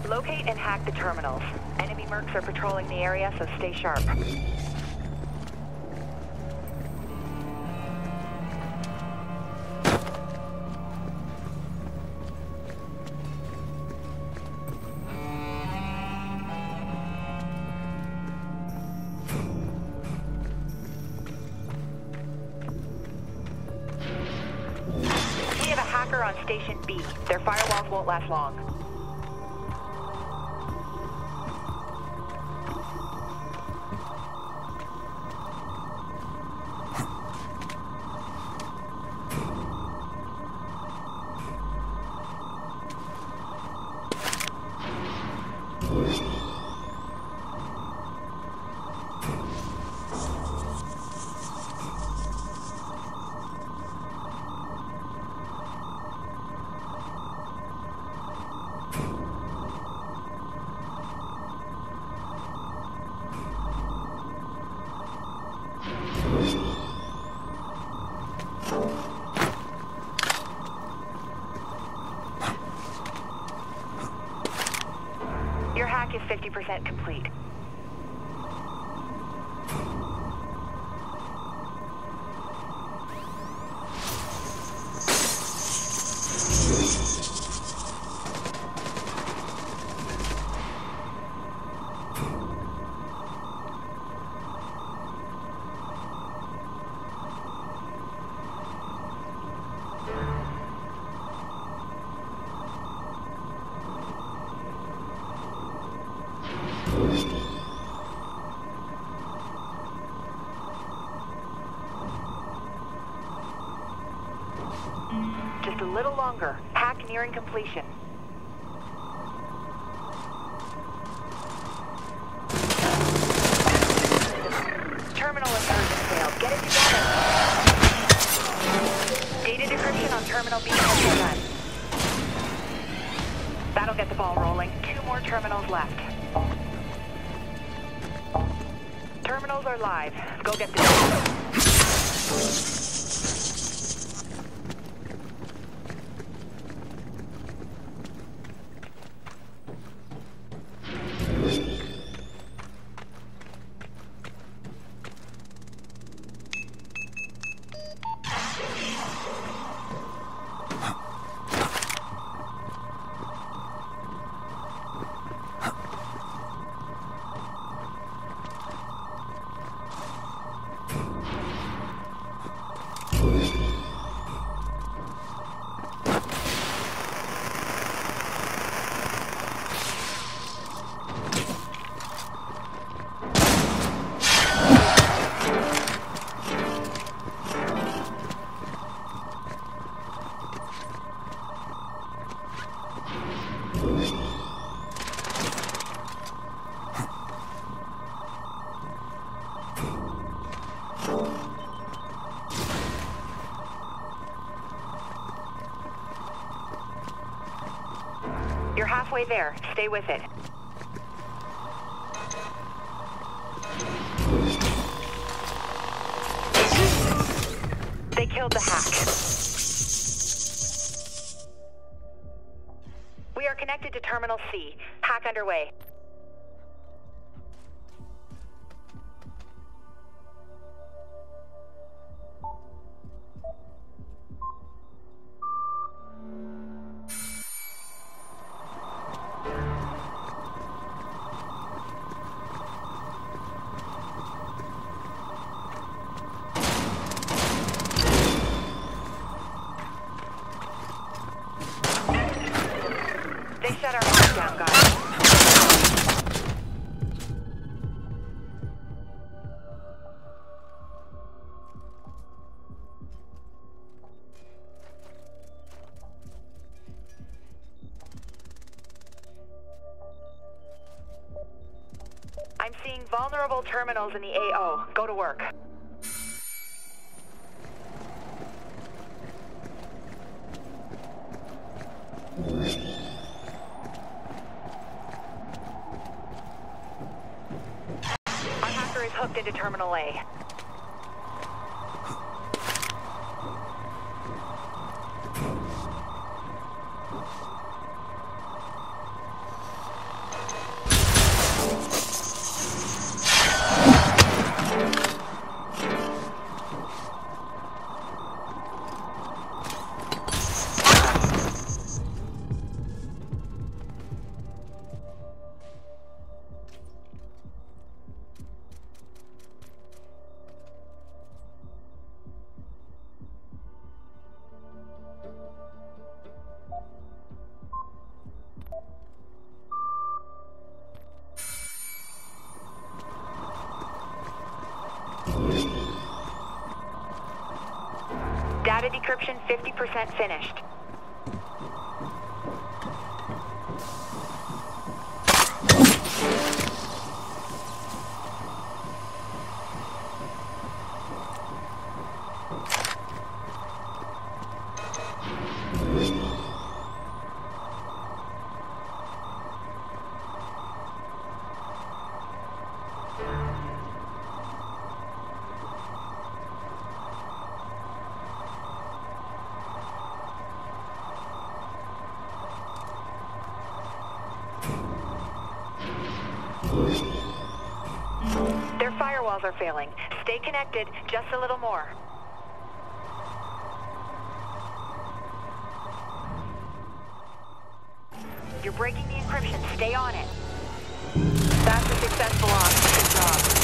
Locate and hack the terminals. Enemy mercs are patrolling the area, so stay sharp. We have a hacker on Station B. Their firewalls won't last long. Your hack is 50% complete. Just a little longer. Hack nearing completion. Terminal inversion failed. Get it together. Data decryption on Terminal B has done. That'll get the ball rolling. 2 more terminals left. Terminals are live. Go get the data. You're halfway there. Stay with it. They killed the hack. We are connected to Terminal C. Hack underway. They shut our mark down, guys. I'm seeing vulnerable terminals in the AO. Go to work. Our hacker is hooked into Terminal A. decryption 50% finished. Their firewalls are failing. Stay connected, just a little more. You're breaking the encryption. Stay on it. That's a successful op. Good job.